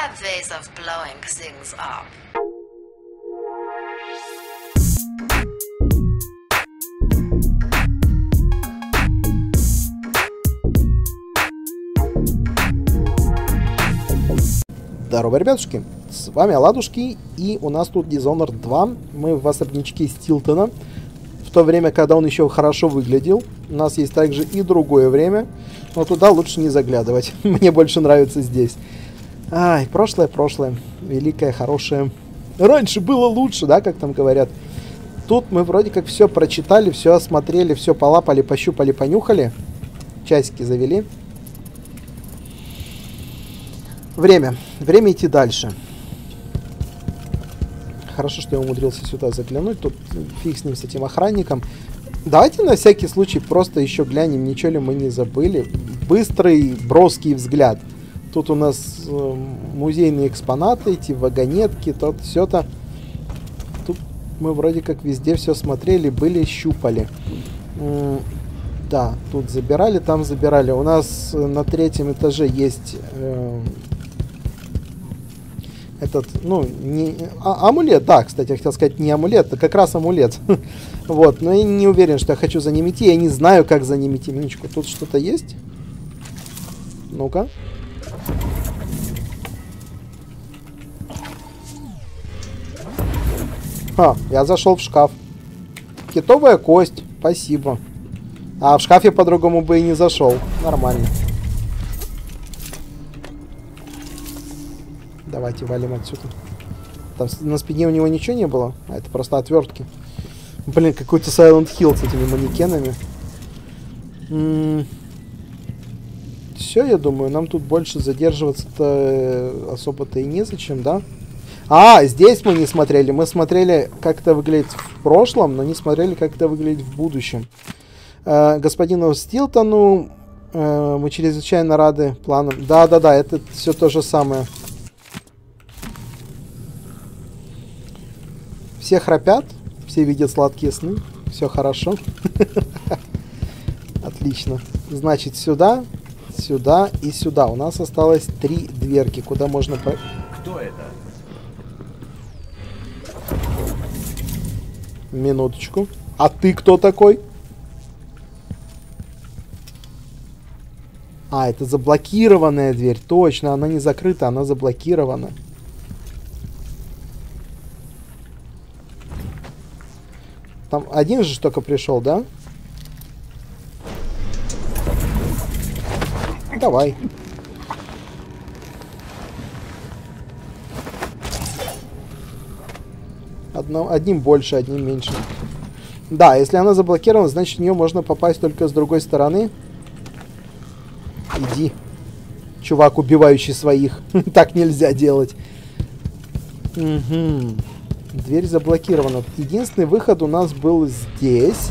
have ways of blowing things up. Здорово, ребятушки, с вами Оладушки, и у нас тут Dishonored 2. Мы в особнячке Стилтона, в то время, когда он еще хорошо выглядел. У нас есть также и другое время, но туда лучше не заглядывать. Мне больше нравится здесь. Ай, прошлое, великое, хорошее. Раньше было лучше, да, как там говорят. Тут мы вроде как все прочитали, все осмотрели, все полапали, пощупали, понюхали. Часики завели. Время идти дальше. Хорошо, что я умудрился сюда заглянуть. Тут фиг с ним, с этим охранником. Давайте на всякий случай просто еще глянем, ничего ли мы не забыли. Быстрый, броский взгляд. Тут у нас музейные экспонаты, эти вагонетки, тут все-то. Тут мы вроде как везде все смотрели, были, щупали. Да, тут забирали, там забирали. У нас на третьем этаже есть... этот, ну, не, амулет, да, кстати, я хотел сказать не амулет, а как раз амулет. Вот, но я не уверен, что я хочу за ним идти, я не знаю, как за ним идти. Минуточку, тут что-то есть? Ну-ка. Я зашел в шкаф. Китовая кость, спасибо. А в шкаф я по-другому бы и не зашел. Нормально. Давайте валим отсюда. Там на спине у него ничего не было? А это просто отвертки. Блин, какой-то Silent Hill с этими манекенами. Все, я думаю, нам тут больше задерживаться-то особо-то и незачем, да? А, здесь мы не смотрели. Мы смотрели, как это выглядит в прошлом, но не смотрели, как это выглядит в будущем. Господину Стилтону мы чрезвычайно рады планам. Да-да-да, это все то же самое. Все храпят, все видят сладкие сны, все хорошо. Отлично. Значит, сюда, сюда и сюда. У нас осталось 3 дверки, куда можно... Кто это? Минуточку. А ты кто такой? А, это заблокированная дверь. Точно, она не закрыта, она заблокирована. Там один же только пришел, да? Давай. Одним больше, одним меньше. Да, если она заблокирована, значит, в нее можно попасть только с другой стороны. Иди. Чувак, убивающий своих. Так нельзя делать. Угу. Дверь заблокирована. Единственный выход у нас был здесь.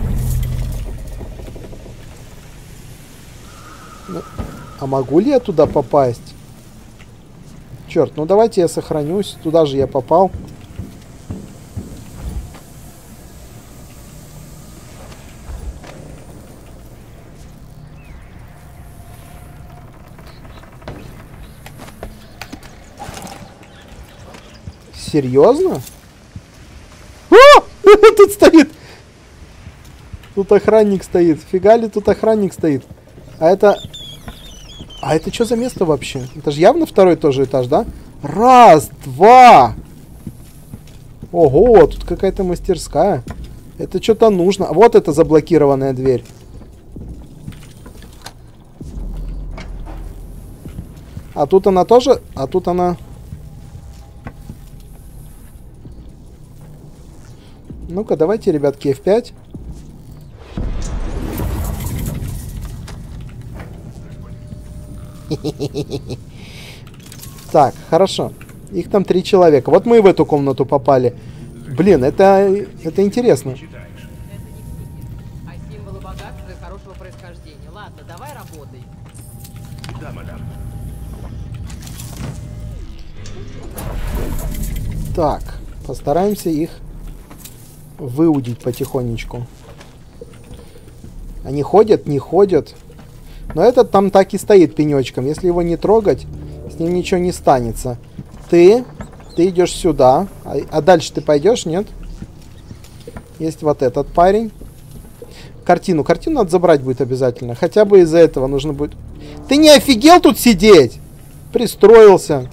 Ну, а могу ли я туда попасть? Черт, ну давайте я сохранюсь. Туда же я попал. Серьезно? Тут стоит. Тут охранник стоит. Фига ли тут охранник стоит? А это что за место вообще? Это же явно второй тоже этаж, да? Раз, два. Ого, тут какая-то мастерская. Это что-то нужно. Вот это заблокированная дверь. А тут она тоже... А тут она... Ну-ка, давайте, ребятки, F5. Так, хорошо. Их там 3 человека. Вот мы и в эту комнату попали. Блин, это интересно. А символы богатства и хорошего происхождения. Ладно, давай работай. Да, мадам. Так, постараемся их выудить потихонечку. Они ходят, не ходят. Но этот там так и стоит пенечком. Если его не трогать, С ним ничего не станется. Ты идешь сюда. А дальше ты пойдешь, нет? Есть вот этот парень. Картину надо забрать будет обязательно. Хотя бы из-за этого нужно будет... Ты не офигел тут сидеть? Пристроился.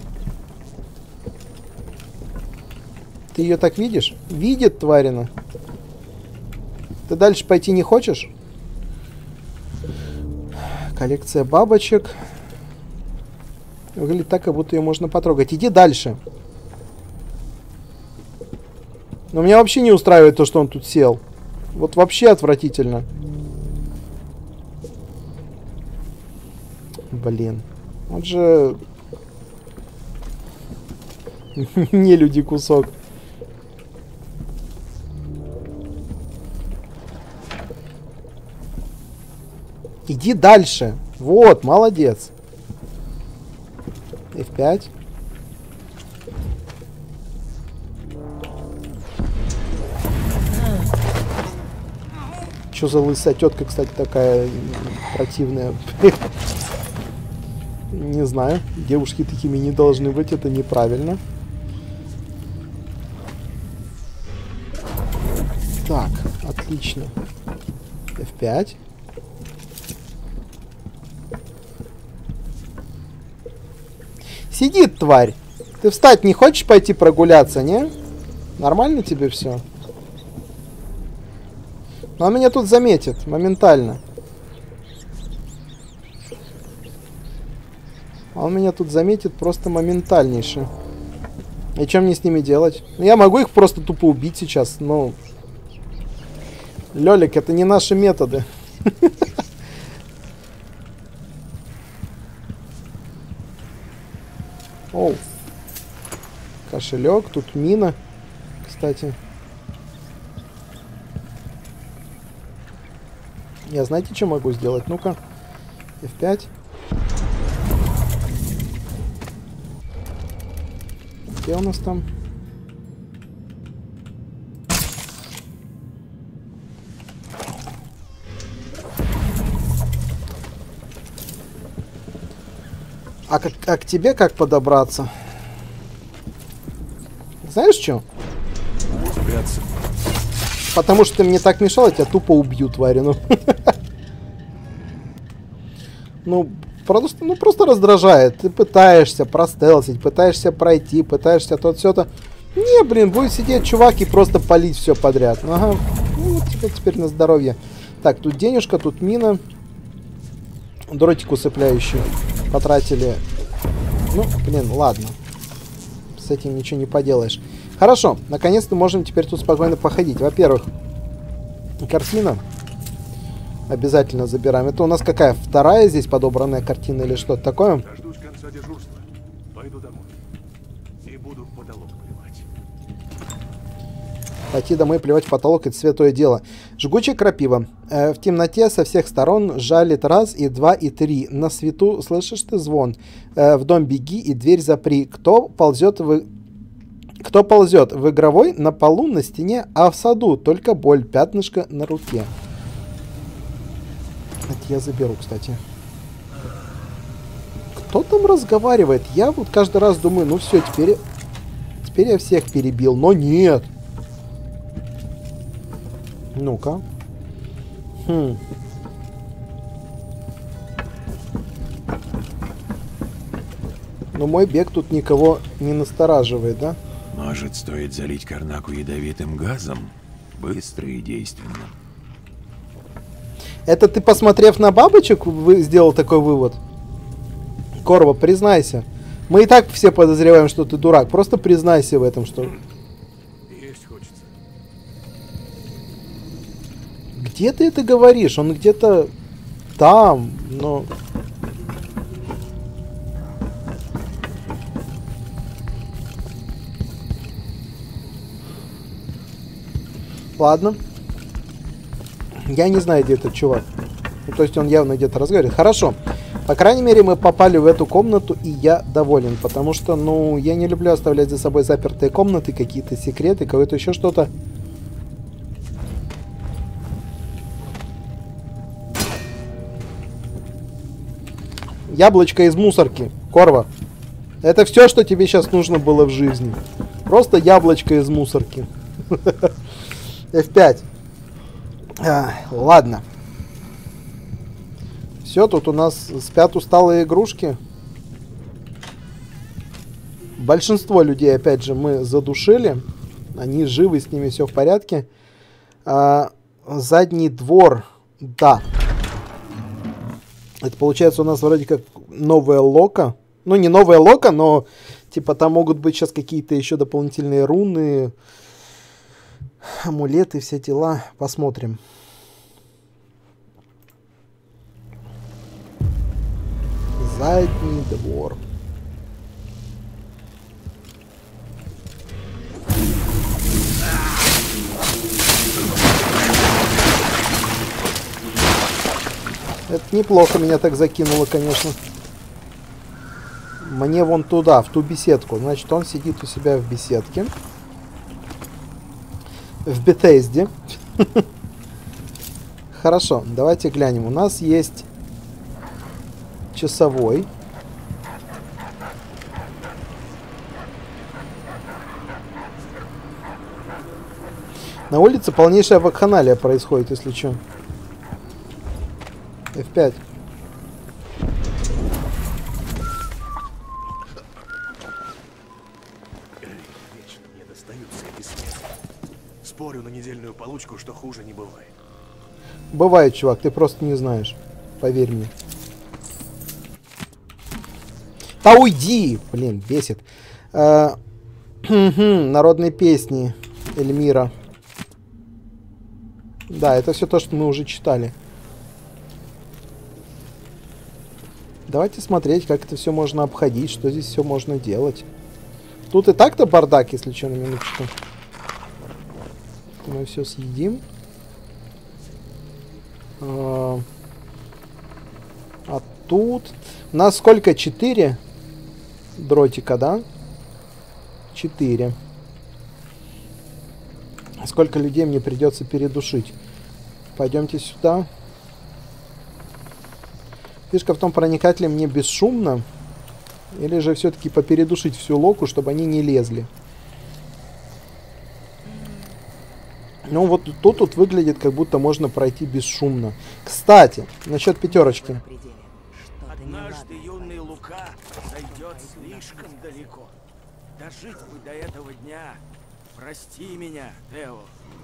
Ты ее так видишь? Видит, тварина. Ты дальше пойти не хочешь? Коллекция бабочек. Выглядит так, как будто ее можно потрогать. Иди дальше. Но меня вообще не устраивает то, что он тут сел. Вот вообще отвратительно. Блин. Он же... не люди кусок. Иди дальше. Вот, молодец. F5. Что за лысая тетка, кстати, такая противная? Не знаю. Девушки такими не должны быть. Это неправильно. Так, отлично. F5. Сидит, тварь. Ты встать не хочешь пойти прогуляться, не? Нормально тебе все? Но он меня тут заметит моментально. Он меня тут заметит просто моментальнейше. И что мне с ними делать? Я могу их просто тупо убить сейчас, но... Лёлик, это не наши методы. Оу. Кошелек, тут мина, кстати. Я знаете, что могу сделать? Ну-ка. F5. Где у нас там? А к тебе как подобраться? Знаешь что? Потому что ты мне так мешал, я тебя тупо убью, тварину. Ну, просто раздражает. Ты пытаешься простелсить, пытаешься пройти, пытаешься то все-то. Не, блин, будет сидеть чувак и просто палить все подряд. Ага, ну вот тебе теперь на здоровье. Так, тут денежка, тут мина. Дротик усыпляющий. Потратили. Ну, блин, ладно. С этим ничего не поделаешь. Хорошо, наконец-то можем теперь тут спокойно походить. Во-первых, картина. Обязательно забираем. Это у нас какая? Вторая здесь подобранная картина или что-то такое? Дождусь конца дежурства. Пойду домой. И буду в потолок плевать. Пойти домой плевать в потолок — это святое дело. Жгучая крапива. В темноте со всех сторон жалит раз, и два, и три. На свету слышишь ты звон. В дом беги и дверь запри. Кто ползет в игровой, на полу, на стене, а в саду только боль, пятнышко на руке. Это я заберу, кстати. Кто там разговаривает? Я вот каждый раз думаю, ну все, теперь я всех перебил. Но нет. Ну-ка. Но мой бег тут никого не настораживает, да? Может, стоит залить Карнаку ядовитым газом? Быстро и действенно. Это ты, посмотрев на бабочек, сделал такой вывод? Корва, признайся. Мы и так все подозреваем, что ты дурак. Просто признайся в этом, что... Есть хочется. Где ты это говоришь? Он где-то там, но... Ладно. Я не знаю, где этот чувак. Ну, то есть он явно где-то разговаривает. Хорошо. По крайней мере, мы попали в эту комнату, и я доволен. Потому что, ну, я не люблю оставлять за собой запертые комнаты, какие-то секреты, какое-то еще что-то. Яблочко из мусорки. Корва. Это все, что тебе сейчас нужно было в жизни. Просто яблочко из мусорки. F5. Ладно. Все, тут у нас спят усталые игрушки. Большинство людей, опять же, мы задушили. Они живы, с ними все в порядке. Задний двор. Да. Это получается у нас вроде как новая лока. Ну, не новая лока, но типа там могут быть сейчас какие-то еще дополнительные руны, амулеты, все дела. Посмотрим. Задний двор. Это неплохо меня так закинуло, конечно. Мне вон туда, в ту беседку. Значит, он сидит у себя в беседке. В Бетезде. Хорошо, давайте глянем. У нас есть часовой. На улице полнейшая вакханалия происходит, если что. F5. Вечно мне достаются эти смены. Спорю на недельную получку, что хуже не бывает. Бывает, чувак, ты просто не знаешь. Поверь мне. Да уйди! Блин, бесит. Народные песни Эльмира. Да, это все то, что мы уже читали. Давайте смотреть, как это все можно обходить, что здесь все можно делать. Тут и так-то бардак, если что, на минуточку. Мы все съедим. А тут... У нас сколько? 4 дротика, да? 4. Сколько людей мне придется передушить? Пойдемте сюда. Фишка в том, проникать ли мне бесшумно, или же все-таки попередушить всю локу, чтобы они не лезли. Ну вот тут выглядит, как будто можно пройти бесшумно. Кстати, насчет пятерочки. Однажды юный Лука зайдет слишком далеко. Дожить бы до этого дня. Прости меня, Тео.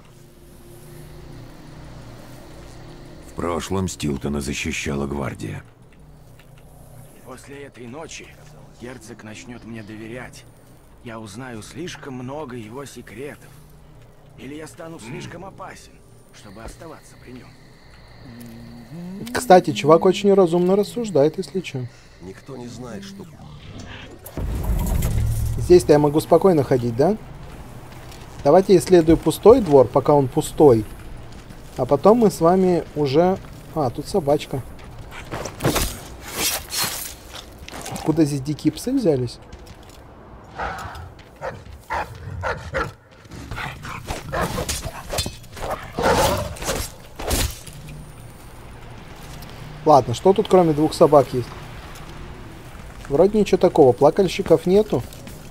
В прошлом Стилтона защищала гвардия. После этой ночи герцог начнет мне доверять. Я узнаю слишком много его секретов. Или я стану слишком опасен, чтобы оставаться при нем. Кстати, чувак очень разумно рассуждает, если что. Никто не знает, что... Здесь-то я могу спокойно ходить, да? Давайте исследую пустой двор, пока он пустой. А потом мы с вами уже... А, тут собачка. Откуда здесь дикие псы взялись? Ладно, что тут кроме 2 собак есть? Вроде ничего такого. Плакальщиков нету.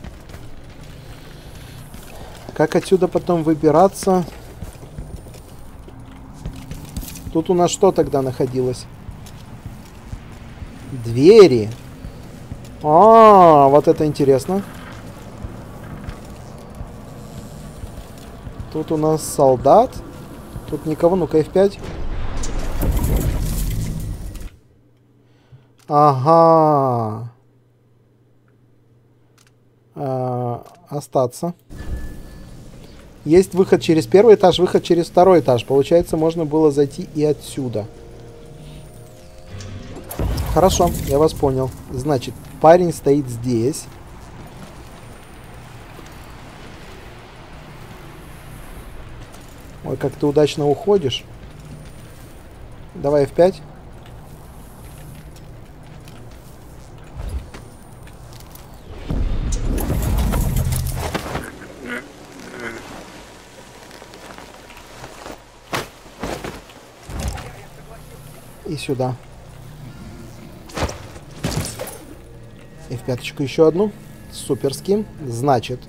Как отсюда потом выбираться? Тут у нас что тогда находилось? Двери. А, вот это интересно. Тут у нас солдат. Тут никого. Ну-ка, F5. Ага. Остаться. Есть выход через 1-й этаж, выход через 2-й этаж. Получается, можно было зайти и отсюда. Хорошо, я вас понял. Значит, парень стоит здесь. Ой, как ты удачно уходишь. Давай F5. И сюда. пяточку еще одну. Суперски. Значит.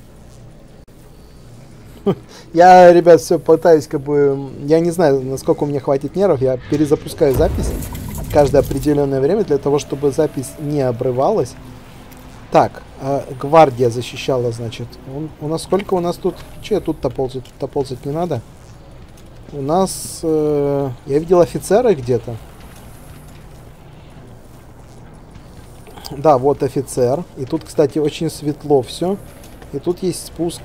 Я, ребят, все пытаюсь, как бы... Я не знаю, насколько у меня хватит нервов. Я перезапускаю запись каждое определенное время для того, чтобы запись не обрывалась. Так, гвардия защищала, значит. У нас сколько у нас тут? Че тут-то ползать? Тут-то ползать не надо. У нас... я видел офицера где-то. Да, вот офицер. И тут, кстати, очень светло все. И тут есть спуск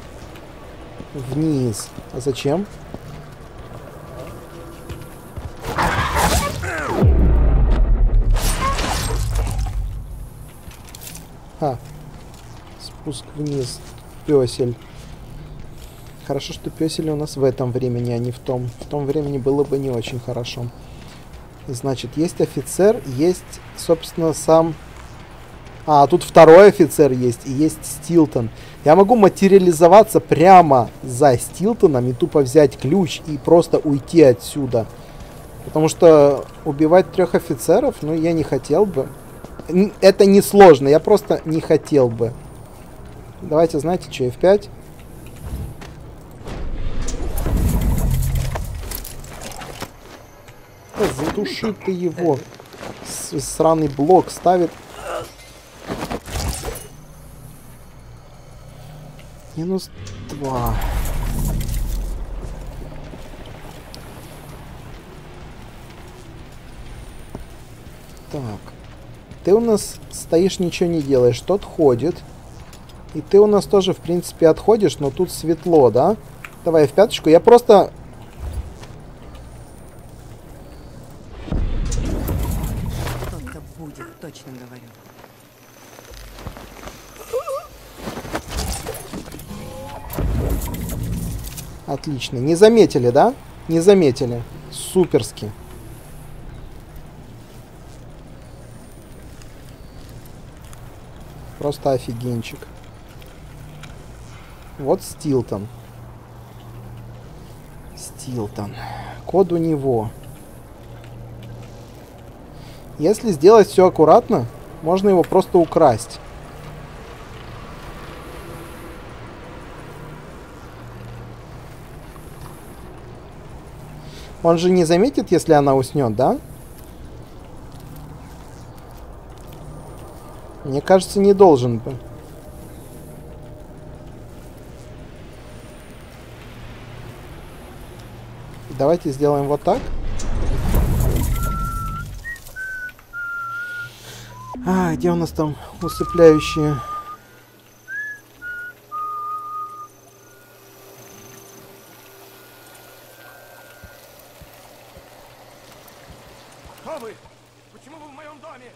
вниз. А зачем? Спуск вниз. Пёсель. Хорошо, что пёсель у нас в этом времени, а не в том. В том времени было бы не очень хорошо. Значит, есть офицер, есть, собственно, сам... А, тут второй офицер есть, и есть Стилтон. Я могу материализоваться прямо за Стилтоном и тупо взять ключ и просто уйти отсюда. Потому что убивать 3 офицеров, ну, я не хотел бы. Это не сложно, я просто не хотел бы. Давайте, знаете, что, F5. Задуши ты его. Сраный блок ставит. -2. Так. Ты у нас стоишь, ничего не делаешь. Тот ходит. И ты у нас тоже, в принципе, отходишь, но тут светло, да? Давай в пяточку. Я просто... Что-то будет, точно говорю. Отлично. Не заметили, да? Не заметили. Суперски. Просто офигенчик. Вот Стилтон. Стилтон. Код у него. Если сделать все аккуратно, можно его просто украсть. Он же не заметит, если она уснет, да? Мне кажется, не должен бы. Давайте сделаем вот так. А, где у нас там усыпляющие? Кто вы? Почему вы в моем доме?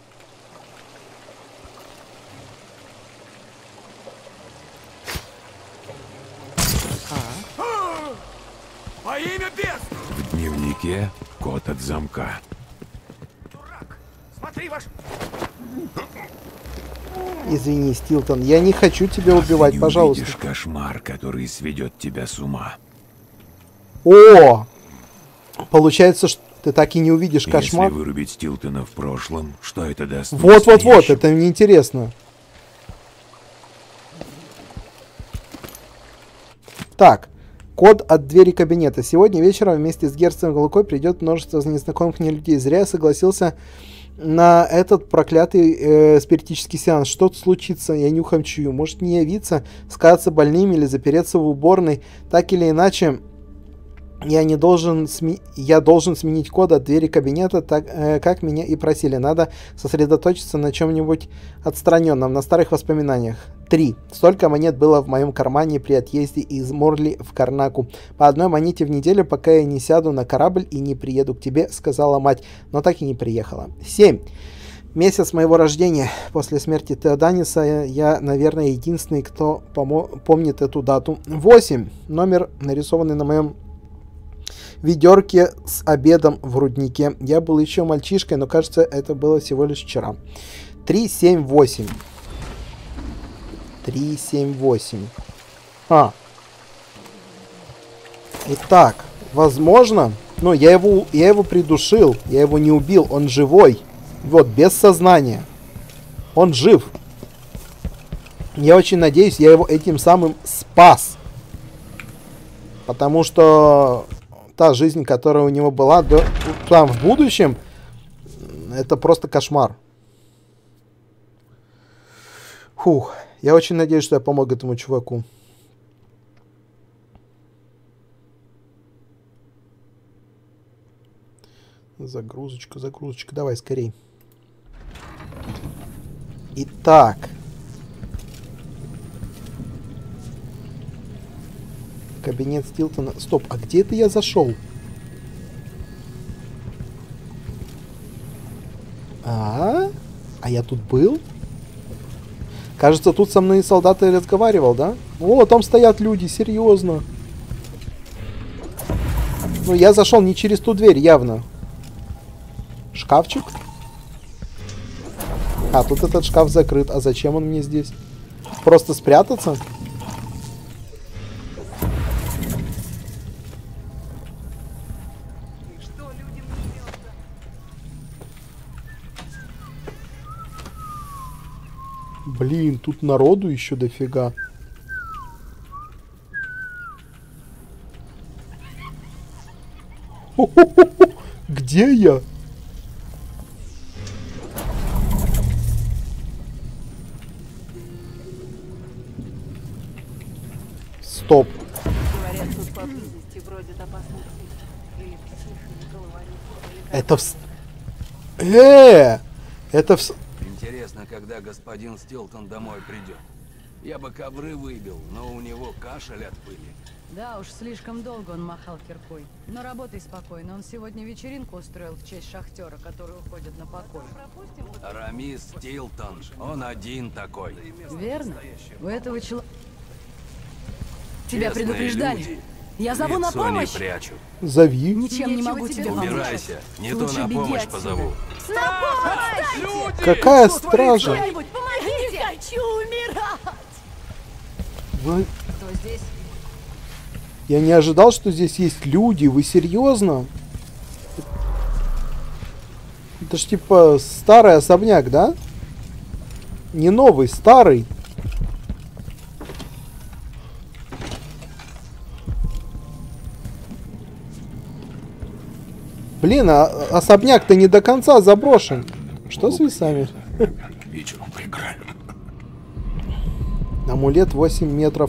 Во имя бес! В дневнике код от замка. Дурак! Смотри, ваш... Извини, Стилтон, я не хочу тебя убивать, Ты не пожалуйста. увидишь кошмар, который сведет тебя с ума. О! Получается, что ты так и не увидишь кошмар. Если вырубить Стилтона в прошлом, что это даст? Вот-вот-вот, это мне интересно. Так, код от двери кабинета. Сегодня вечером вместе с герцогом Лукой придет множество незнакомых мне людей. Зря я согласился на этот проклятый спиритический сеанс. Что-то случится, я нюхом чую. Может не явиться, сказаться больными или запереться в уборной. Так или иначе, я должен сменить код от двери кабинета, так как меня и просили. Надо сосредоточиться на чем-нибудь отстраненном, на старых воспоминаниях. 3. Столько монет было в моем кармане при отъезде из Морли в Карнаку. По одной монете в неделю, пока я не сяду на корабль и не приеду к тебе, сказала мать, но так и не приехала. 7. Месяц моего рождения. После смерти Теоданиса я, наверное, единственный, кто помнит эту дату. 8. Номер, нарисованный на моем ведерке с обедом в руднике. Я был еще мальчишкой, но кажется, это было всего лишь вчера. 3, 7, 8. 3, 7, 8. Итак, возможно... Ну, я его придушил. Я его не убил. Он живой. Вот, без сознания. Он жив. Я очень надеюсь, я его этим самым спас. Потому что та жизнь, которая у него была там в будущем, это просто кошмар. Фух. Я очень надеюсь, что я помог этому чуваку. Загрузочка, загрузочка. Давай, скорей. Итак. Кабинет Стилтона. Стоп, а где это я зашел? А я тут был? Кажется, тут со мной солдаты разговаривал, да? О, там стоят люди, серьезно. Ну, я зашел не через ту дверь, явно. Шкафчик? А, тут этот шкаф закрыт. А зачем он мне здесь? Просто спрятаться? Блин, тут народу еще дофига. Где я? Стоп. Говорят, тут поблизости бродят опасные птицы. Или психи, головорезы. Это Это Интересно, когда господин Стилтон домой придет. Я бы ковры выбил, но у него кашель от пыли. Да уж, слишком долго он махал киркой. Но работай спокойно. Он сегодня вечеринку устроил в честь шахтера, который уходит на покой. Рамис Стилтон, он один такой. Верно? У этого человека... Тебя Честные предупреждали. люди. Я зову на Лицо не помощь. прячут. Зови. Ничем не могу тебе помочь. Убирайся, не то Лучше на беги помощь отсюда. позову. Какая стража? Кто-нибудь, помогите! Я хочу умирать! Вы... Кто здесь? Я не ожидал, что здесь есть люди. Вы серьезно? Это ж типа старый особняк, да? Не новый, старый. Блин, а особняк-то не до конца заброшен. Что с весами? Вечером поиграем. Амулет 8 метров.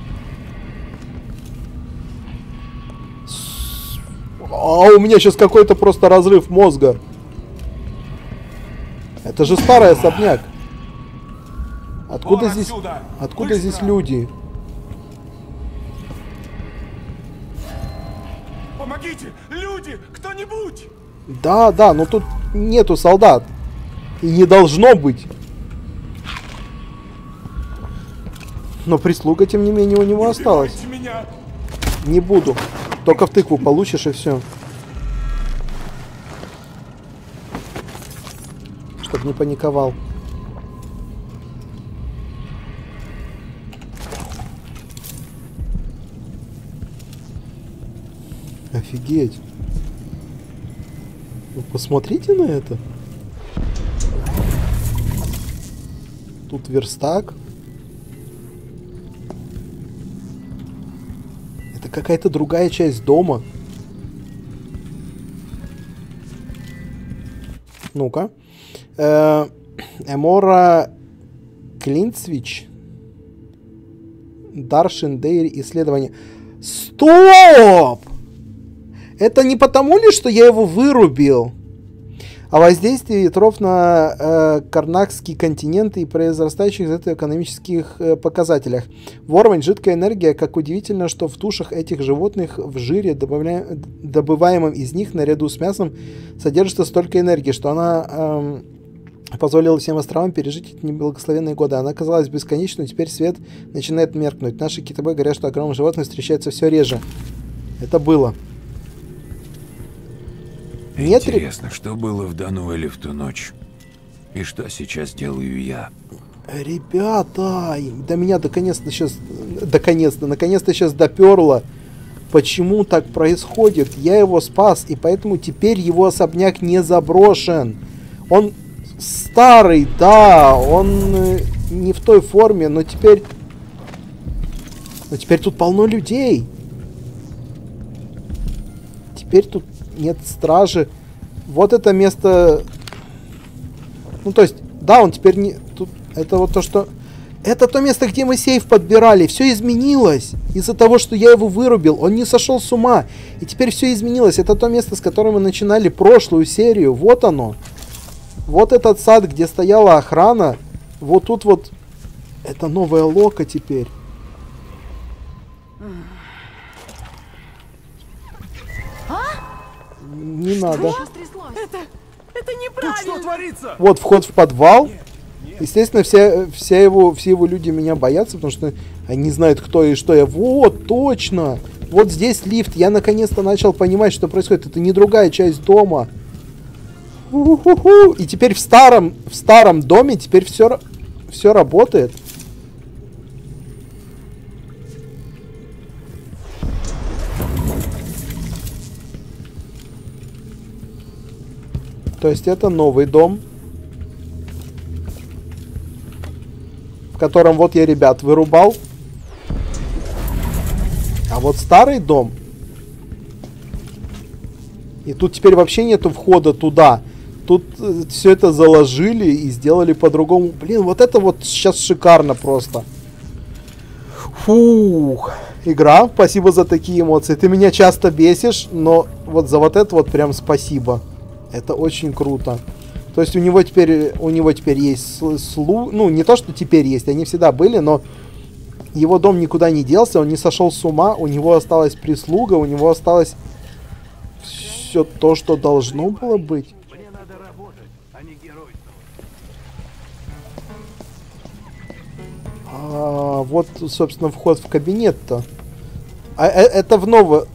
А у меня сейчас какой-то просто разрыв мозга. Это же старый особняк. Откуда здесь... Откуда здесь люди? Помогите! Люди! Кто-нибудь! Да, да, но тут нету солдат. И не должно быть. Но прислуга, тем не менее, у него осталась. Убивайте меня! Не буду. Только в тыкву получишь и все. Чтоб не паниковал. Офигеть. Вы посмотрите на это. Тут верстак. Это какая-то другая часть дома. Ну-ка. Эмора Клинцвич. Даршин Дейр исследование. Стоп! Это не потому ли, что я его вырубил? О воздействии ветров на Карнакский континент и произрастающих из этого экономических показателях. Ворвань, жидкая энергия. Как удивительно, что в тушах этих животных в жире, добываемом из них, наряду с мясом, содержится столько энергии, что она позволила всем островам пережить эти неблагословенные годы. Она казалась бесконечной, но теперь свет начинает меркнуть. Наши китобои говорят, что огромные животные встречаются все реже. Это было. Нет, Интересно, что было в Дануэле в ту ночь? И что сейчас делаю я? Ребята, до меня наконец-то сейчас доперло. Почему так происходит? Я его спас, и поэтому теперь его особняк не заброшен. Он старый, да, он не в той форме, но теперь... Но теперь тут полно людей. Теперь тут нет стражи. Вот это место... Ну, то есть, да, он теперь не... Тут... Это вот то, что... Это то место, где мы сейф подбирали. Все изменилось. Из-за того, что я его вырубил. Он не сошел с ума. И теперь все изменилось. Это то место, с которого мы начинали прошлую серию. Вот оно. Вот этот сад, где стояла охрана. Вот тут вот... Это новая Лока теперь. Не надо. Это неправильно. Что творится? Вот вход в подвал. Естественно, все его люди меня боятся, потому что они знают, кто и что я. Вот, точно. Вот здесь лифт. Я наконец-то начал понимать, что происходит. Это не другая часть дома. У-ху-ху. И теперь в старом доме теперь все работает. То есть это новый дом, в котором вот я ребят вырубал. А вот старый дом. И тут теперь вообще нету входа туда. Тут все это заложили и сделали по-другому. Блин, вот это вот сейчас шикарно просто. Фух. Игра, спасибо за такие эмоции. Ты меня часто бесишь, но вот за вот это вот прям спасибо. Это очень круто. То есть у него теперь есть ну, не то, что теперь есть, они всегда были, но его дом никуда не делся, он не сошел с ума, у него осталась прислуга, у него осталось все то, что должно было быть. Мне надо работать, а не геройствовать. Вот, собственно, вход в кабинет-то. Это в новое...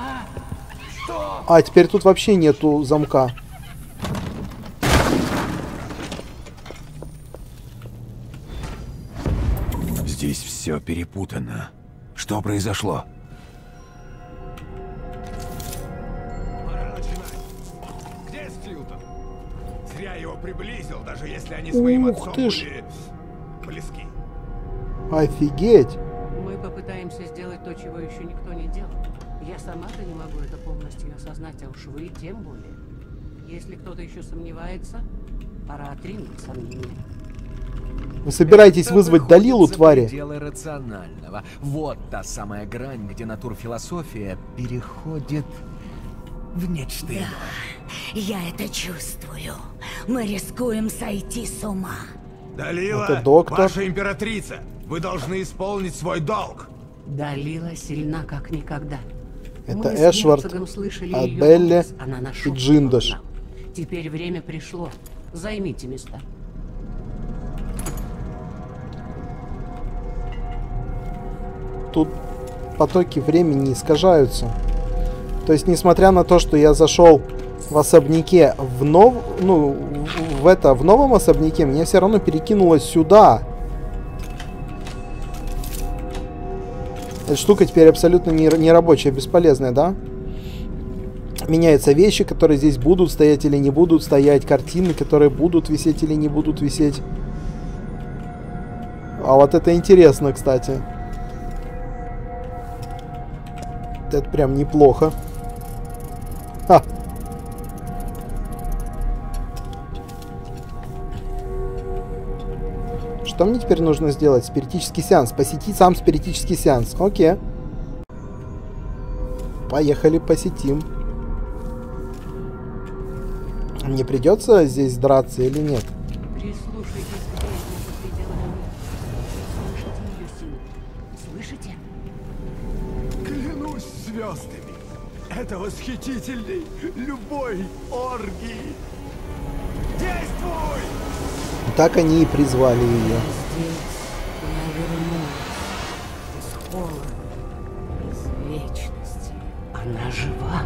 Теперь тут вообще нету замка. Здесь все перепутано. Что произошло? Пора начинать. Где Стилтон? Зря его приблизил, даже если они с моим Ух отцом ты ж. были близки. Офигеть. Мы попытаемся сделать то, чего еще никто не делал. Я сама-то не могу это полностью осознать, а уж вы тем более. Если кто-то еще сомневается, пора отринуть сомнения. Вы собираетесь вызвать Далилу, твари? Дело рационального. Вот та самая грань, где натурфилософия переходит в нечто иное. Я это чувствую. Мы рискуем сойти с ума. Далила, Это доктор. ваша императрица, вы должны исполнить свой долг. Далила сильна как никогда. Это Мы с Эшвард, герцогом слышали её Абелли голос, она и нашептывала Джиндаш. нам. Теперь время пришло. Займите места. Тут потоки времени искажаются. То есть, несмотря на то, что я зашел в особняке в новом особняке, меня все равно перекинуло сюда. Эта штука теперь абсолютно не рабочая, бесполезная, да? Меняются вещи, которые здесь будут стоять или не будут стоять, картины, которые будут висеть или не будут висеть. А вот это интересно, кстати. Это прям неплохо. Ха. Что мне теперь нужно сделать? Спиритический сеанс. Посетить сам спиритический сеанс. Окей. Поехали, посетим. Мне придется здесь драться или нет? Прислушайтесь к прежнему пределам мира. Слышите ее силу? Слышите? Клянусь звездами, это восхитительный любой оргии. Действуй! Так они и призвали ее. Здесь я вернулась из холода, из вечности. Она жива.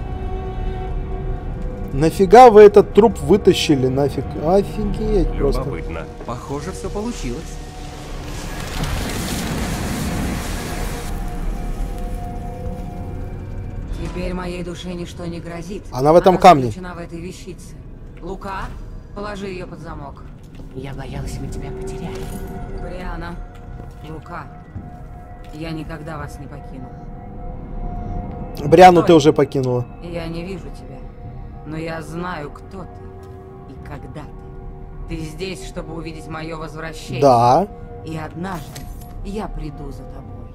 Нафига вы этот труп вытащили? Нафиг. Офигеть просто. Любопытно. Похоже, все получилось. Теперь моей душе ничто не грозит. Она в этом камне. Заключена в этой вещице. Лука, Положи ее под замок. Я боялась, мы тебя потеряли. Бриана, Лука, я никогда вас не покину. Бриану ты уже покинула. Я не вижу тебя, но я знаю, кто ты и когда ты. Ты здесь, чтобы увидеть мое возвращение. Да. И однажды я приду за тобой.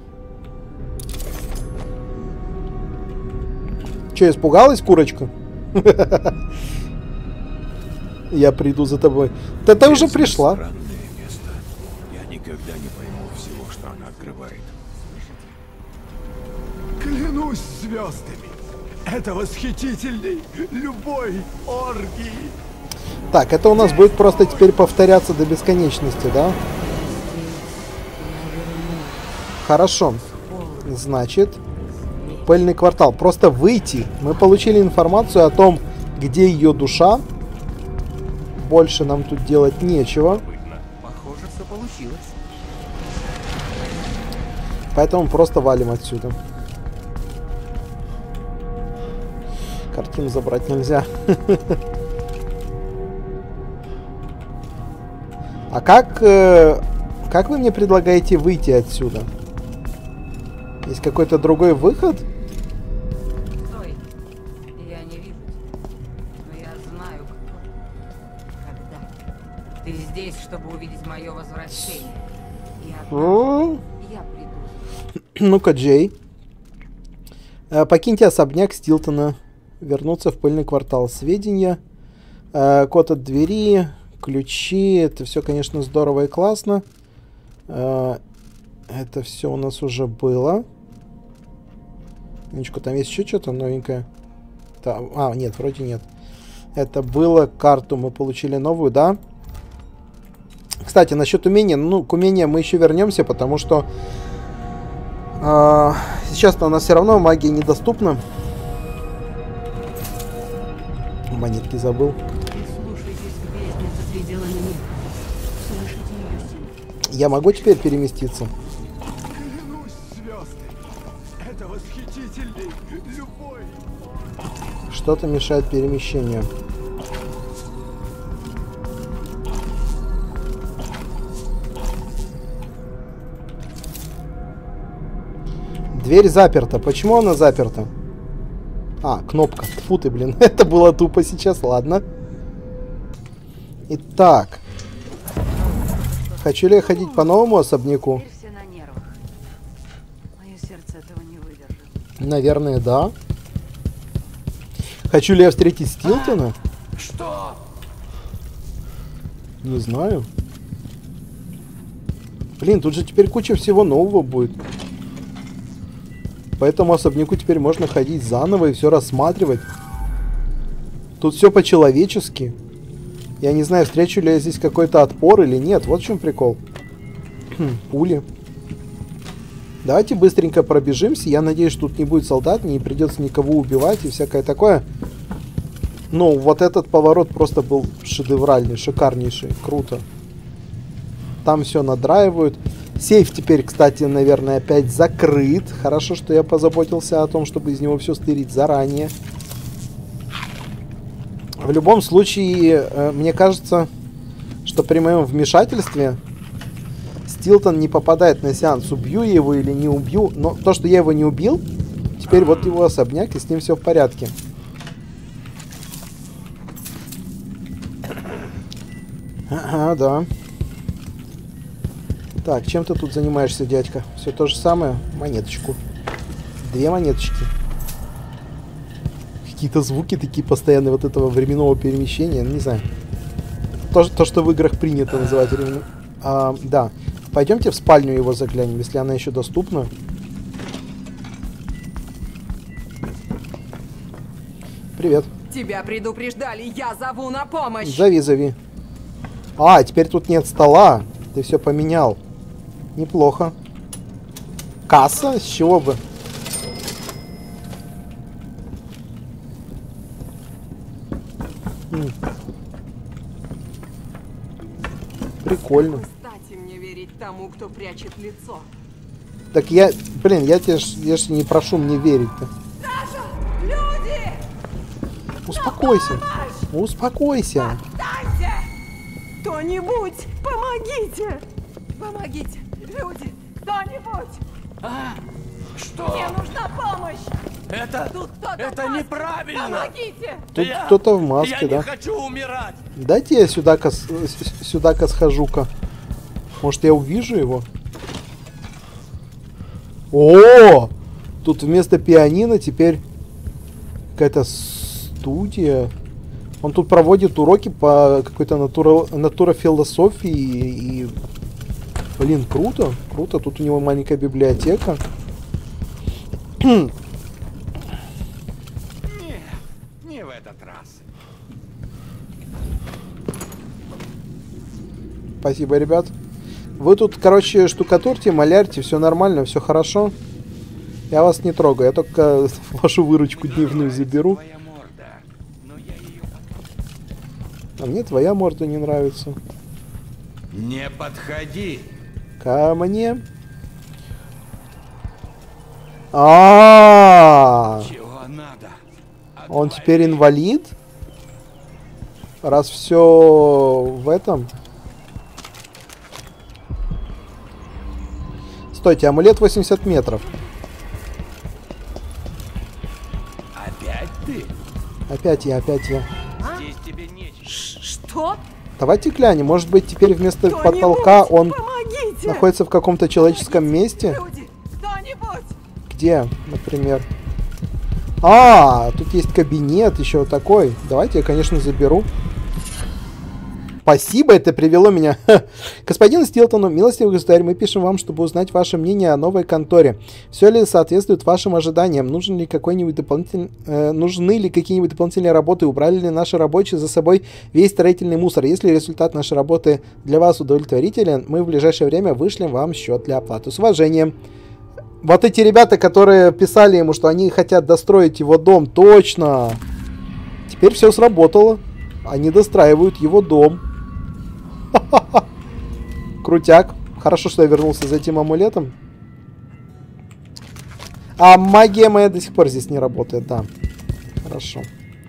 Че, испугалась, курочка? Я приду за тобой. Ты уже пришла. Странное место. Я никогда не пойму всего, что она открывает. Клянусь звездами, это восхитительный любой оргии. Так, это у нас будет просто теперь повторяться до бесконечности, да? Хорошо. Значит, пыльный квартал. Просто выйти. Мы получили информацию о том, где ее душа. Больше нам тут делать нечего. Похоже, все получилось. Поэтому просто валим отсюда. Картину забрать нельзя. А как вы мне предлагаете выйти отсюда? Есть какой-то другой выход? Стой. Я не вижу тебя, но я знаю, когда. Ты здесь, чтобы увидеть мое возвращение. И однажды я приду. Ну-ка, Джей. Покиньте особняк Стилтона. Вернуться в пыльный квартал. Сведения. Код от двери. Ключи. Это все, конечно, здорово и классно. Это все у нас уже было. Ничего, там есть еще что-то новенькое. А, нет, вроде нет. Это было. Карту мы получили новую, да? Кстати, насчет умения. Ну, к умению мы еще вернемся, потому что сейчас-то у нас все равно магия недоступна. Монетки забыл. Я могу теперь переместиться? Клянусь звездами, это восхитительный любой. Что-то мешает перемещению. Дверь заперта. Почему она заперта? А, кнопка. Тьфу ты, блин. Это было тупо сейчас. Ладно. Итак. Хочу ли я ходить по новому особняку? Наверное, да. Хочу ли я встретить Стилтона? Что? Не знаю. Блин, тут же теперь куча всего нового будет. По этому особняку теперь можно ходить заново и все рассматривать. Тут все по-человечески. Я не знаю, встречу ли я здесь какой-то отпор или нет. Вот в чем прикол. Пули. Давайте быстренько пробежимся. Я надеюсь, что тут не будет солдат, не придется никого убивать и всякое такое. Ну, вот этот поворот просто был шедевральный, шикарнейший. Круто. Там все надраивают. Сейф теперь, кстати, наверное, опять закрыт. Хорошо, что я позаботился о том, чтобы из него все стырить заранее. В любом случае, мне кажется, что при моем вмешательстве Стилтон не попадает на сеанс. Убью я его или не убью. Но то, что я его не убил, теперь вот его особняк, и с ним все в порядке. Ага, да. Так, чем ты тут занимаешься, дядька? Все то же самое? Монеточку. 2 монеточки. Какие-то звуки такие постоянные вот этого временного перемещения. Не знаю. То, что в играх принято называть временным. Да. Пойдемте в спальню его заглянем, если она еще доступна. Привет. Тебя предупреждали, я зову на помощь. Зови. А, теперь тут нет стола. Ты все поменял. Неплохо. Касса? С чего бы? Прикольно. Кстати, мне верить тому, кто прячет лицо. Так я... Блин, я ж не прошу мне верить-то. Саша! Люди! Успокойся. Успокойся. Отстаньте! Кто-нибудь, помогите! Помогите, люди! Кто-нибудь! Что? Мне нужна помощь! Тут кто-то это в маске. неправильно! Помогите! Тут кто-то в маске, я да? не хочу умирать! Дайте я сюда-ка схожу-ка. Может, я увижу его? О! Тут вместо пианино теперь какая-то студия. Он тут проводит уроки по какой-то натурофилософии и... Блин, круто. Круто. Тут у него маленькая библиотека. Не в этот раз. Спасибо, ребят. Вы тут, короче, штукатурьте, малярьте, все нормально, все хорошо. Я вас не трогаю, я только вашу выручку дневную заберу. А мне твоя морда не нравится. Не подходи. Ко мне. Чего надо? Он теперь инвалид? Раз все в этом. Стойте, амулет 80 метров. Опять ты? Опять я. Здесь тебе нечего. Что? Давайте глянем. Может быть, теперь вместо потолка он помогите! находится в каком-то человеческом месте? Люди, кто-нибудь! Где, например? Тут есть кабинет, еще вот такой. Давайте я, конечно, заберу. Спасибо, это привело меня. Господин Стилтону, милостивый государь, мы пишем вам, чтобы узнать ваше мнение о новой конторе. Все ли соответствует вашим ожиданиям? Нужны ли какие-нибудь дополнительные работы? Убрали ли наши рабочие за собой весь строительный мусор? Если результат нашей работы для вас удовлетворителен, мы в ближайшее время вышлем вам счет для оплаты. С уважением. Вот эти ребята, которые писали ему, что они хотят достроить его дом, точно. Теперь все сработало. Они достраивают его дом. Крутяк. Хорошо, что я вернулся за этим амулетом. А магия моя до сих пор здесь не работает, да. Хорошо.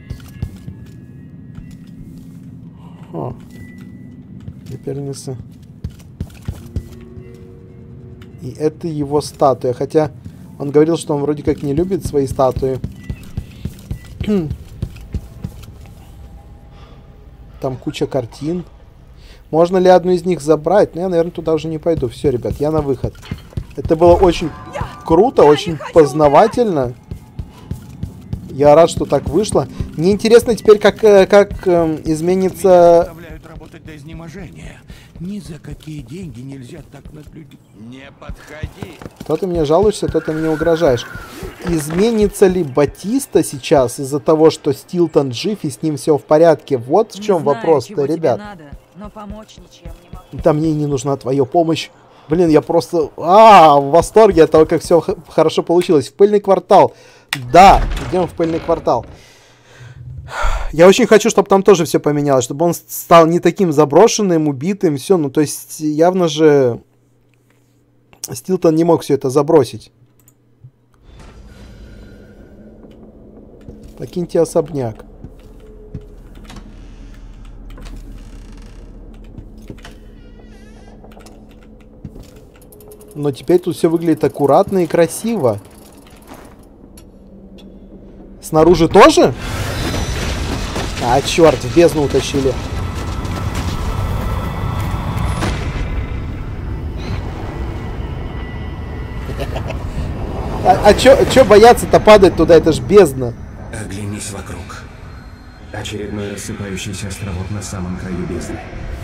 Пепельница. И это его статуя. Хотя он говорил, что он вроде как не любит свои статуи. Там куча картин. Можно ли одну из них забрать? Но я, наверное, туда уже не пойду. Все, ребят, я на выход. Это было очень круто, очень познавательно. Я рад, что так вышло. Мне интересно теперь, как изменится... Заставляют работать до изнеможения. Ни за какие деньги нельзя так над людьми. Не подходи. То ты мне жалуешься, то ты мне угрожаешь. Изменится ли Батиста сейчас из-за того, что Стилтон жив и с ним все в порядке? Вот в чем вопрос-то, ребят. Надо, но помочь ничем не могу. Да мне и не нужна твоя помощь. Блин, я просто в восторге от того, как все хорошо получилось. В пыльный квартал. Да, идем в пыльный квартал. Я очень хочу, чтобы там тоже все поменялось, чтобы он стал не таким заброшенным, убитым, все. Ну, то есть, явно же Стилтон не мог все это забросить. Покиньте особняк. Но теперь тут все выглядит аккуратно и красиво. Снаружи тоже? Черт, в бездну утащили. Чё бояться-то падать туда? Это ж бездна. Оглянись вокруг. Очередной рассыпающийся островок на самом краю бездны.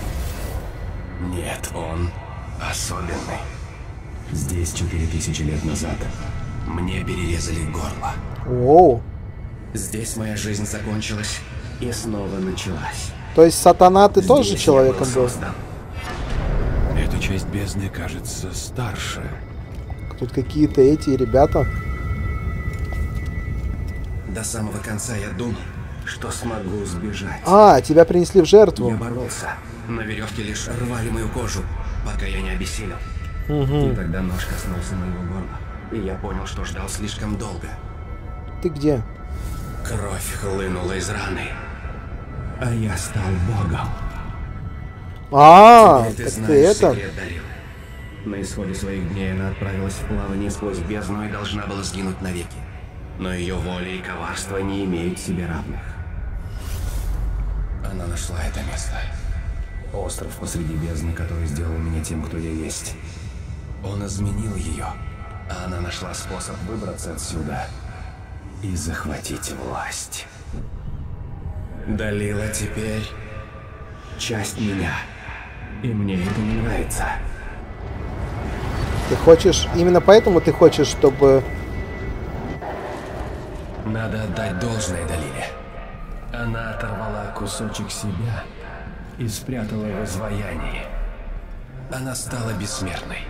Нет, он особенный. Здесь 4000 лет назад мне перерезали горло. Оу. Здесь моя жизнь закончилась и снова началась. То есть, сатана, ты тоже человеком был? Эта часть бездны кажется старше. Тут какие-то эти ребята. До самого конца я думал, что смогу сбежать. Тебя принесли в жертву. Я боролся, но веревки лишь рвали мою кожу, пока я не обессилел. Угу. И тогда нож коснулся моего горла, и я понял, что ждал слишком долго. Ты где? Кровь хлынула из раны, а я стал богом. А, Теперь так ты знаешь это... секрет, Дарил. На исходе своих дней она отправилась в плавание сквозь бездну и должна была сгинуть навеки. Но ее воля и коварство не имеют себе равных. Она нашла это место. Остров посреди бездны, который сделал меня тем, кто я есть. Он изменил ее, а она нашла способ выбраться отсюда и захватить власть. Далила теперь часть меня, и мне это не нравится. Ты хочешь... Именно поэтому ты хочешь, чтобы... Надо отдать должное Далиле. Она оторвала кусочек себя и спрятала в изваянии. Она стала бессмертной.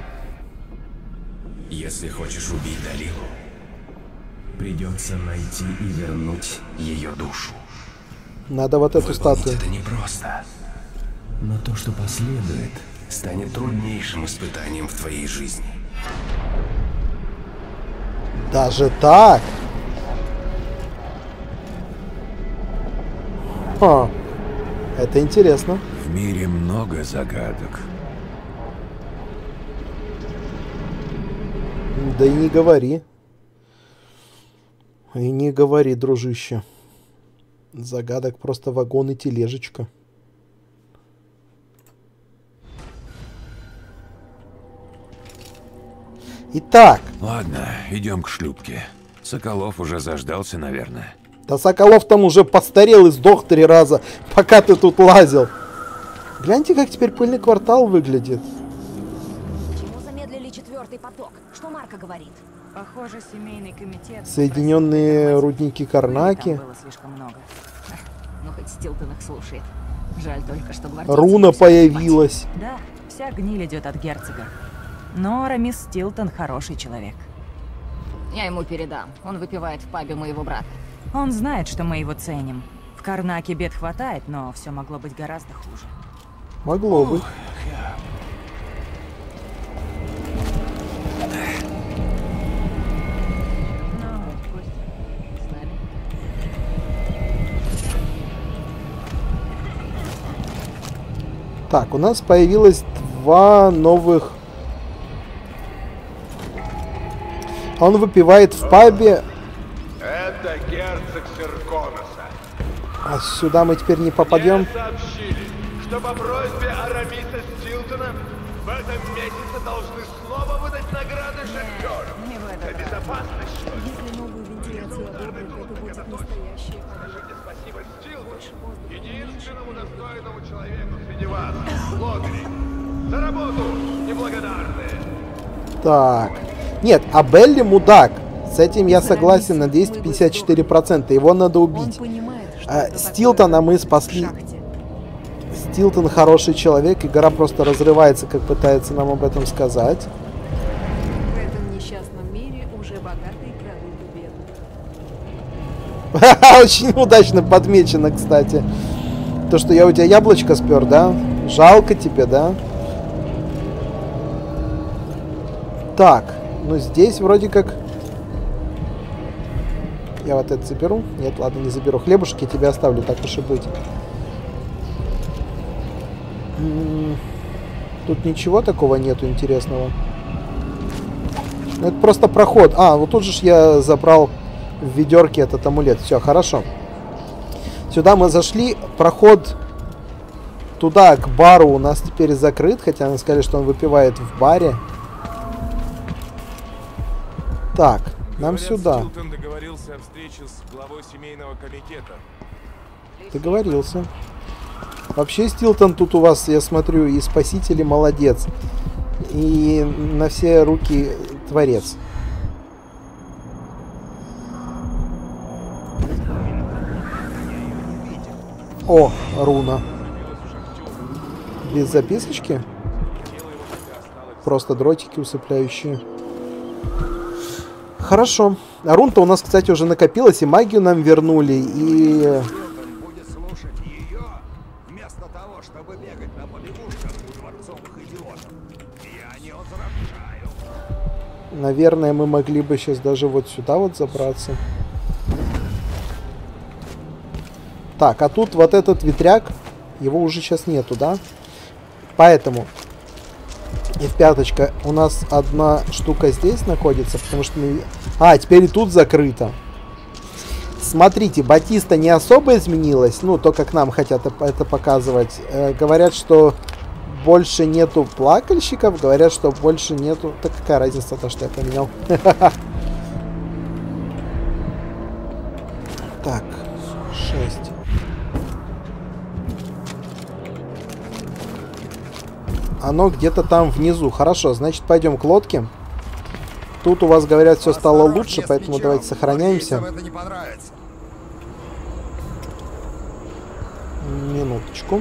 Если хочешь убить Далилу, придется найти и вернуть ее душу. Надо вот эту статую. Это непросто. Но то, что последует, станет труднейшим испытанием в твоей жизни. Даже так? Ха. Это интересно. В мире много загадок. Да и не говори. И не говори, дружище. Загадок просто вагон и тележечка. Итак. Ладно, идем к шлюпке. Соколов уже заждался, наверное. Да Соколов там уже постарел и сдох 3 раза, пока ты тут лазил. Гляньте, как теперь пыльный квартал выглядит. Почему замедлили 4-й поток? Что Марко говорит? Похоже, семейный комитет... Соединенные рудники Карнаки. Было слишком много. Ну, хоть Стилтон их слушает. Жаль только, что гвардейцы... Руна появилась. Да, вся гниль идет от герцога. Но Арамис Стилтон хороший человек. Я ему передам. Он выпивает в пабе моего брата. Он знает, что мы его ценим. В Карнаке бед хватает, но все могло быть гораздо хуже. Могло быть. Так, у нас появилось 2 новых... Он выпивает в пабе. Это герцог Серконоса. А сюда мы теперь не попадем. Мне сообщили, что по просьбе Арамиса Стилтона в этом месяце должны снова выдать награды шахтерам. За безопасность. Если новую вентиляцию одобрят, это будет настоящее. Скажите спасибо Стилтону, единственному достойному человеку среди вас, лодыри. За работу, неблагодарные. Так. Нет, а Белли мудак. С этим я согласен на 254%. Его надо убить. Стилтона мы спасли. Стилтон хороший человек, и гора просто разрывается, как пытается нам об этом сказать. В этом несчастном мире уже богатые крадут у бедных. Очень удачно подмечено, кстати. То, что я у тебя яблочко спер, да? Жалко тебе, да? Так, ну здесь вроде как... Я вот это заберу. Нет, ладно, не заберу. Хлебушек я тебе оставлю, так уж и быть. Тут ничего такого нету интересного. Ну, это просто проход. А, вот тут же я забрал в ведерке этот амулет. Все, хорошо. Сюда мы зашли. Проход туда, к бару, у нас теперь закрыт. Хотя нам сказали, что он выпивает в баре. Так, нам говорят, сюда. Стилтон договорился о встрече с главой семейного комитета. Договорился. Вообще, Стилтон тут у вас, я смотрю, и спаситель, и молодец. И на все руки творец. О, руна. Без записочки? Просто дротики усыпляющие. Хорошо. А рун-то у нас, кстати, уже накопилось, и магию нам вернули, и... Наверное, мы могли бы сейчас даже вот сюда вот забраться. Так, а тут вот этот ветряк, его уже сейчас нету, да? Поэтому F5 у нас одна штука здесь находится, потому что мы... А, теперь и тут закрыто. Смотрите, Батиста не особо изменилась, ну, то, как нам хотят это показывать. Говорят, что больше нету плакальщиков, говорят, что больше нету... Так какая разница, то, что я поменял? Так, 6. Оно где-то там внизу. Хорошо, значит, пойдем к лодке. Тут у вас, говорят, все стало лучше, поэтому давайте сохраняемся. Минуточку.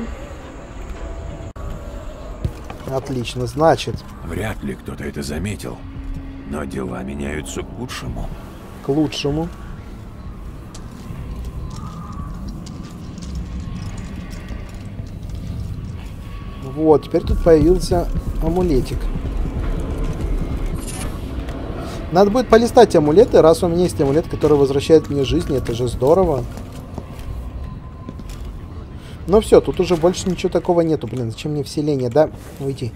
Отлично, значит. Вряд ли кто-то это заметил, но дела меняются к лучшему. К лучшему. Вот, теперь тут появился амулетик. Надо будет полистать амулеты, раз у меня есть амулет, который возвращает мне жизнь, это же здорово. Ну все, тут уже больше ничего такого нету. Блин, зачем мне вселение, да? Уйти.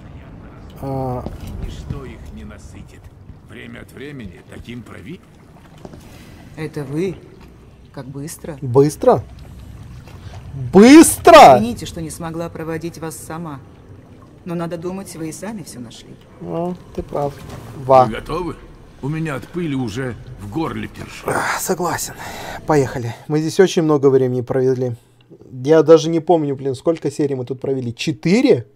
Ничто их не насытит. Время от времени таким прави. Это вы? Как быстро? Быстро? Быстро! Извините, что не смогла проводить вас сама. Но надо думать, вы и сами все нашли. Ну, ты прав. Вы готовы? У меня от пыли уже в горле першит. Согласен. Поехали. Мы здесь очень много времени провели. Я даже не помню, блин, сколько серий мы тут провели. 4?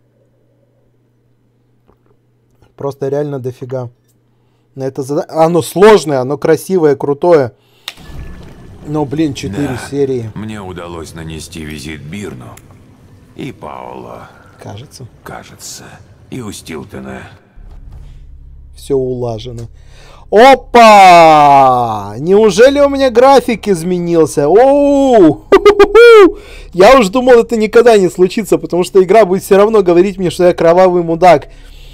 Просто реально дофига. На это оно сложное, оно красивое, крутое. Но, блин, 4 серии. Мне удалось нанести визит Бирну. И Паоло. Кажется. Кажется. И у Стилтона. Все улажено. Опа! Неужели у меня график изменился? Оу! Я уж думал, это никогда не случится, потому что игра будет все равно говорить мне, что я кровавый мудак.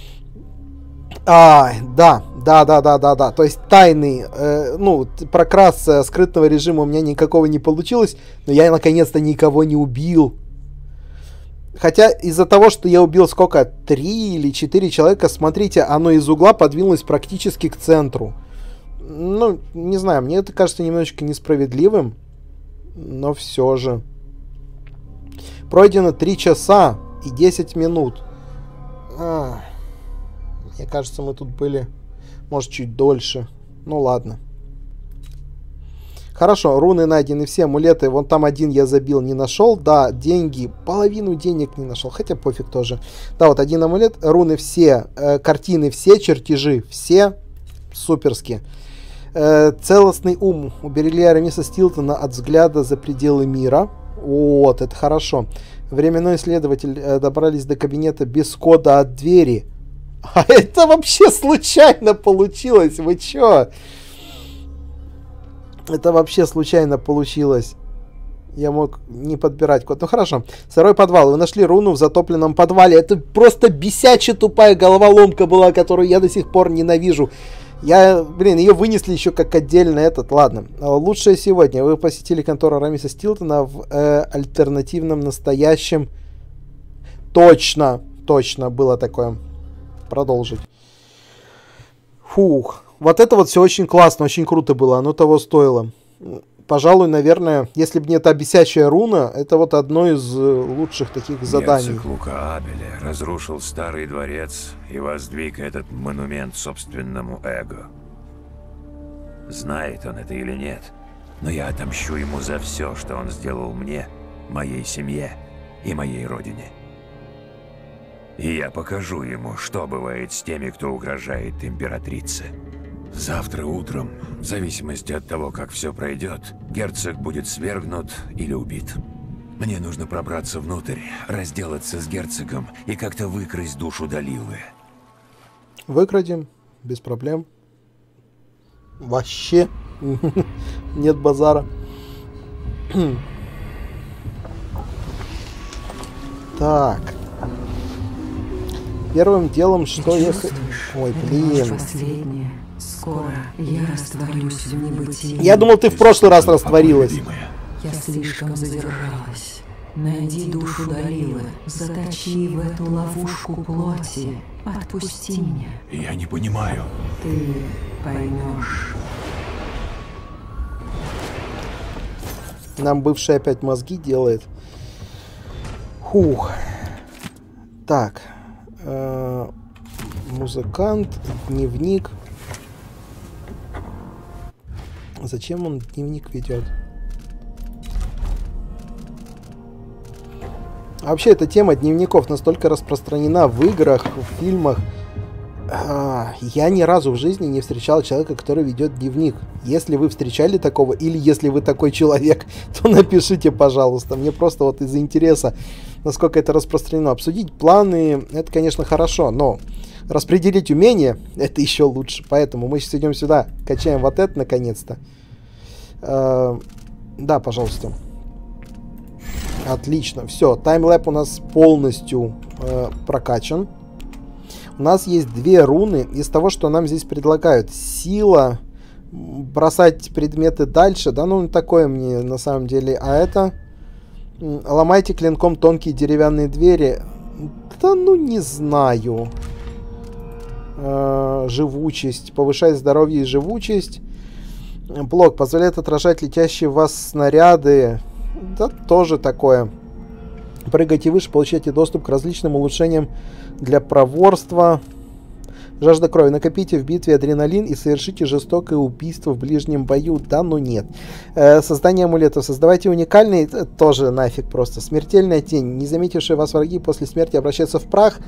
Да. То есть тайный, прокрас скрытного режима у меня никакого не получилось, но я наконец-то никого не убил. Хотя из-за того, что я убил сколько? 3 или 4 человека, смотрите, оно из угла подвинулось практически к центру. Ну, не знаю, мне это кажется немножечко несправедливым, но все же. Пройдено 3 часа и 10 минут. Мне кажется, мы тут были, может, чуть дольше. Ну, ладно. Хорошо, руны найдены, все амулеты. Вон там один я забил, не нашел. Да, деньги, половину денег не нашел. Хотя пофиг тоже. Да, вот один амулет, руны все, картины все, чертежи все. Суперски. Целостный ум. Уберегли Арамиса Стилтона от взгляда за пределы мира. Вот, это хорошо. Временной исследователь добрались до кабинета без кода от двери. А это вообще случайно получилось. Вы чё? Это вообще случайно получилось. Я мог не подбирать код. Ну хорошо. Сырой подвал. Вы нашли руну в затопленном подвале. Это просто бесячая тупая головоломка была, которую я до сих пор ненавижу. Ее вынесли еще как отдельно этот. Ладно. Лучшее сегодня. Вы посетили контору Арамиса Стилтона в альтернативном настоящем. Точно было такое. Продолжить. Фух. Вот это вот все очень классно, очень круто было. Оно того стоило. Пожалуй, наверное, если бы не эта бесячая руна, это вот одно из лучших таких заданий. Герцог Лука Абеля разрушил старый дворец и воздвиг этот монумент собственному эго. Знает он это или нет, но я отомщу ему за все, что он сделал мне, моей семье и моей родине. И я покажу ему, что бывает с теми, кто угрожает императрице. Завтра утром, в зависимости от того, как все пройдет, герцог будет свергнут или убит. Мне нужно пробраться внутрь, разделаться с герцогом и как-то выкрасть душу Далилы. Выкрадем, без проблем. Вообще нет базара. Так. Первым делом, что я... Ой, блин. Скоро я растворюсь в небытии. Я думал, ты в прошлый раз растворилась. Я слишком задержалась. Найди душу Далилы, заточи в эту ловушку плоти. Отпусти меня. Я не понимаю. Ты поймешь. Нам бывший опять мозги делает. Фух. Так. Музыкант, дневник. Зачем он дневник ведет? Вообще, эта тема дневников настолько распространена в играх, в фильмах. Я ни разу в жизни не встречал человека, который ведет дневник. Если вы встречали такого, или если вы такой человек, то напишите, пожалуйста. Мне просто вот из-за интереса, насколько это распространено. Обсудить планы, это, конечно, хорошо, но распределить умения, это еще лучше. Поэтому мы сейчас идем сюда, качаем вот это, наконец-то. Да, пожалуйста. Отлично, все, таймлэп у нас полностью прокачан. У нас есть 2 руны из того, что нам здесь предлагают. Сила, бросать предметы дальше, да, ну такое мне на самом деле. А это ломайте клинком тонкие деревянные двери. Да ну не знаю. Живучесть, повышает здоровье и живучесть. Блок позволяет отражать летящие в вас снаряды. Да, тоже такое. Прыгайте выше, получайте доступ к различным улучшениям для проворства. Жажда крови. Накопите в битве адреналин и совершите жестокое убийство в ближнем бою. Да, ну нет. Создание амулетов. Создавайте уникальные. Тоже нафиг просто. Смертельная тень. Не заметившие вас враги после смерти обращаются в прах.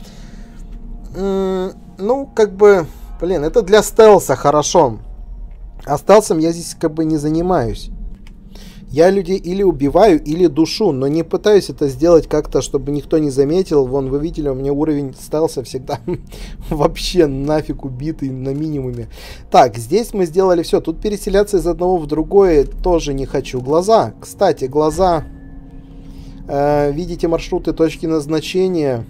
Ну, как бы... Блин, это для стелса хорошо. А стелсом я здесь как бы не занимаюсь. Я людей или убиваю, или душу, но не пытаюсь это сделать как-то, чтобы никто не заметил. Вон, вы видели, у меня уровень стелса всегда вообще нафиг убитый на минимуме. Так, здесь мы сделали все. Тут переселяться из одного в другое тоже не хочу. Глаза. Кстати, глаза. Видите маршруты, точки назначения.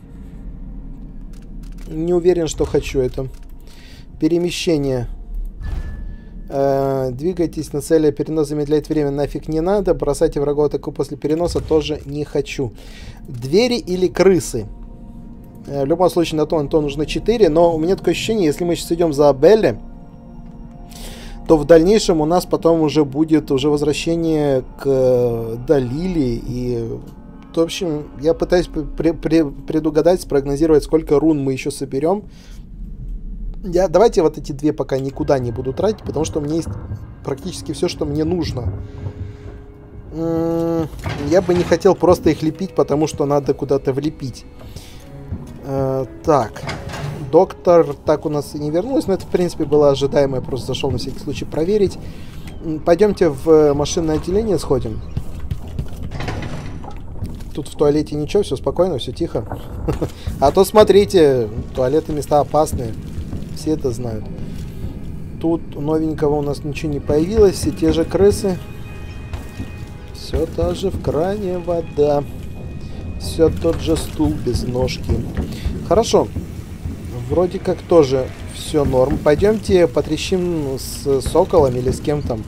Не уверен, что хочу это. Перемещение. Двигайтесь на цели, перенос замедляет время, нафиг не надо. Бросайте врагов атаку после переноса, тоже не хочу. Двери или крысы? В любом случае на то нужно 4, но у меня такое ощущение, если мы сейчас идем за Абелли, то в дальнейшем у нас потом уже будет уже возвращение к Далиле. И, в общем, я пытаюсь предугадать, спрогнозировать, сколько рун мы еще соберем. Давайте вот эти 2 пока никуда не буду тратить, потому что у меня есть практически все, что мне нужно. Я бы не хотел просто их лепить, потому что надо куда-то влепить. Так. Доктор так у нас и не вернулась, но это, в принципе, было ожидаемо. Я просто зашел на всякий случай проверить. Пойдемте в машинное отделение сходим. Тут в туалете ничего, все спокойно, все тихо. А то, смотрите, туалеты места опасные. Все это знают. Тут новенького у нас ничего не появилось. Все те же крысы. Все та же в кране вода. Все тот же стул без ножки. Хорошо. Вроде как тоже все норм. Пойдемте потрещим с соколом или с кем там.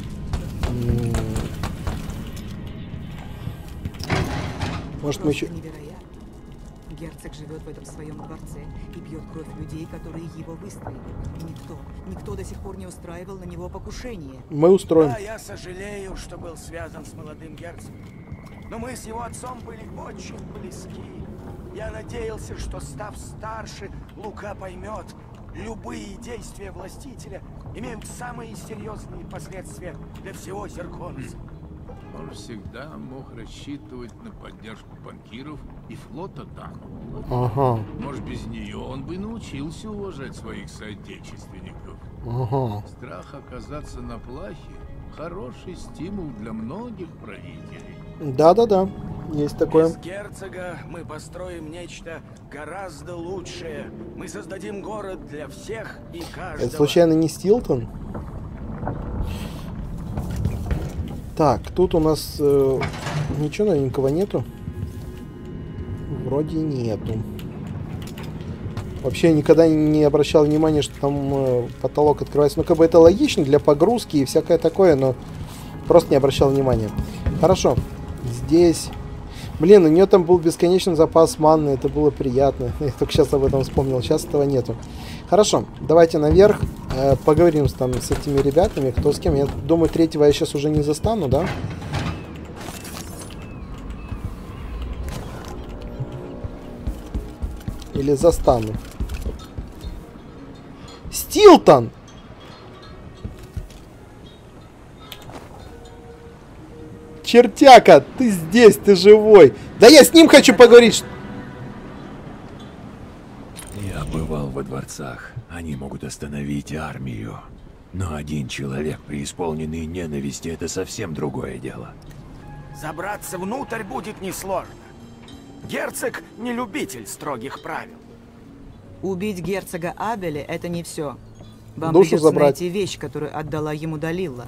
Может, мы еще... Герцог живет в этом своем дворце и пьет кровь людей, которые его выстроили. И никто до сих пор не устраивал на него покушение. Мы устроим. Да, я сожалею, что был связан с молодым герцогом. Но мы с его отцом были очень близки. Я надеялся, что, став старше, Лука поймет, любые действия властителя имеют самые серьезные последствия для всего Зерконца. Он всегда мог рассчитывать на поддержку банкиров и флота Тану. Ага. Может, без нее он бы научился уважать своих соотечественников. Ага. Страх оказаться на плахе – хороший стимул для многих правителей. Да-да-да, есть такое. Без герцога мы построим нечто гораздо лучшее. Мы создадим город для всех и каждого. Это случайно не Стилтон? Так, тут у нас ничего новенького нету. Вроде нету. Вообще я никогда не обращал внимания, что там потолок открывается. Ну, как бы это логично для погрузки и всякое такое, но просто не обращал внимания. Хорошо. Здесь... Блин, у нее там был бесконечный запас манны, это было приятно. Я только сейчас об этом вспомнил, сейчас этого нету. Хорошо, давайте наверх, поговорим там с этими ребятами, кто с кем. Я думаю, третьего я сейчас уже не застану, да? Или застану? Стилтон! Чертяка, ты здесь, ты живой. Да я с ним хочу поговорить. Я бывал во дворцах. Они могут остановить армию. Но один человек, преисполненный ненависти, это совсем другое дело. Забраться внутрь будет несложно. Герцог не любитель строгих правил. Убить герцога Абеля — это не все. Вам Душу придется забрать. найти вещь, которую отдала ему Далилла.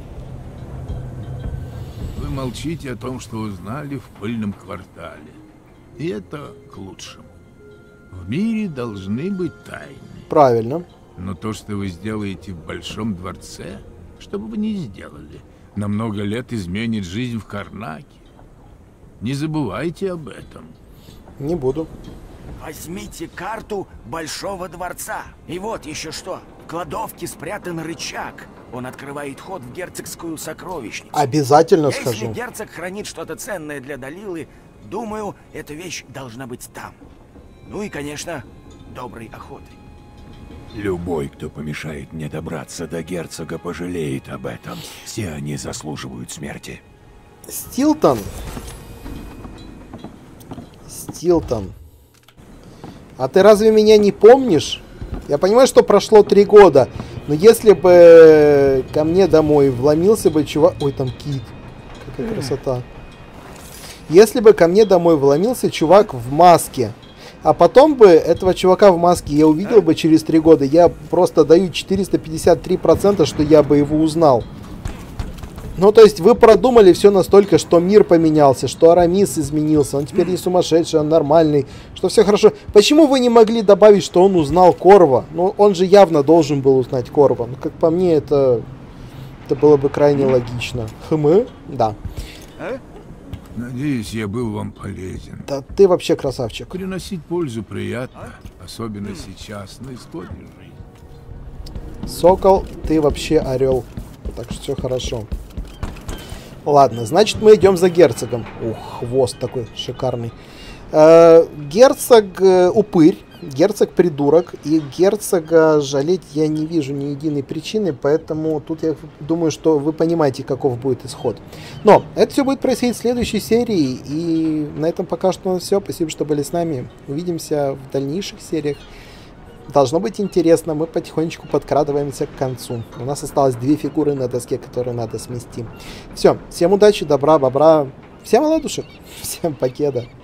Вы молчите о том, что узнали в пыльном квартале. И это к лучшему. В мире должны быть тайны. Правильно. Но то, что вы сделаете в Большом дворце, что бы вы ни сделали, на много лет изменит жизнь в Карнаке. Не забывайте об этом. Не буду. Возьмите карту Большого дворца. И вот еще что. В кладовке спрятан рычаг. Он открывает ход в герцогскую сокровищницу. Обязательно схожу. Если герцог хранит что-то ценное для Далилы, думаю, эта вещь должна быть там. Ну и, конечно, доброй охоты. Любой, кто помешает мне добраться до герцога, пожалеет об этом. Все они заслуживают смерти. Стилтон. Стилтон. А ты разве меня не помнишь? Я понимаю, что прошло 3 года. Но если бы ко мне домой вломился бы чувак... Ой, там кит. Какая красота. Если бы ко мне домой вломился чувак в маске, а потом бы этого чувака в маске я увидел бы через 3 года, я просто даю 453%, что я бы его узнал. Ну, то есть вы продумали все настолько, что мир поменялся, что Арамис изменился, он теперь не сумасшедший, он нормальный, что все хорошо. Почему вы не могли добавить, что он узнал Корва? Ну, он же явно должен был узнать Корва. Ну, как по мне, это было бы крайне логично. Да. Надеюсь, я был вам полезен. Да ты вообще красавчик. Приносить пользу приятно, особенно сейчас, на исходе жизни. Сокол, ты вообще орел. Так что все хорошо. Ладно, значит, мы идем за герцогом. Ух, хвост такой шикарный. Герцог упырь, герцог придурок, и герцога жалеть я не вижу ни единой причины, поэтому тут я думаю, что вы понимаете, каков будет исход. Но это все будет происходить в следующей серии, и на этом пока что все. Спасибо, что были с нами. Увидимся в дальнейших сериях. Должно быть интересно, мы потихонечку подкрадываемся к концу. У нас осталось 2 фигуры на доске, которые надо смести. Все, всем удачи, добра, бобра, всем ладушек, всем покеда.